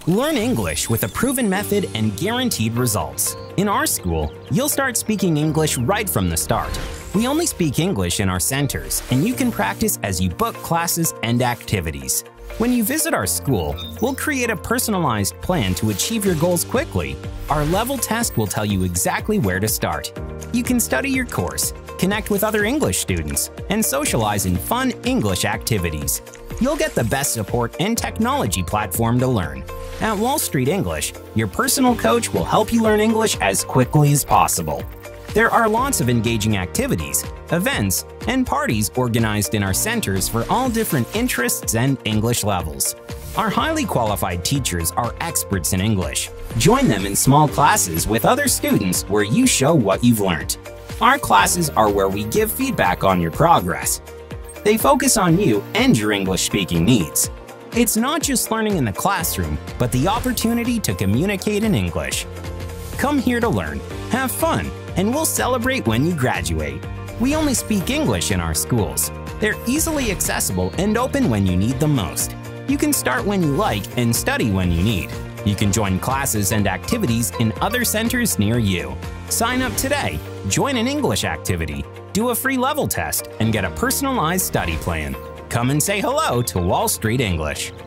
Learn English with a proven method and guaranteed results. In our school, you'll start speaking English right from the start. We only speak English in our centers, and you can practice as you book classes and activities. When you visit our school, we'll create a personalized plan to achieve your goals quickly. Our level test will tell you exactly where to start. You can study your course, connect with other English students, and socialize in fun English activities. You'll get the best support and technology platform to learn. At Wall Street English, your personal coach will help you learn English as quickly as possible. There are lots of engaging activities, events, and parties organized in our centers for all different interests and English levels. Our highly qualified teachers are experts in English. Join them in small classes with other students where you show what you've learned. Our classes are where we give feedback on your progress. They focus on you and your English-speaking needs. It's not just learning in the classroom, but the opportunity to communicate in English. Come here to learn, have fun, and we'll celebrate when you graduate. We only speak English in our schools. They're easily accessible and open when you need them most. You can start when you like and study when you need. You can join classes and activities in other centers near you. Sign up today, join an English activity, do a free level test, and get a personalized study plan. Come and say hello to Wall Street English.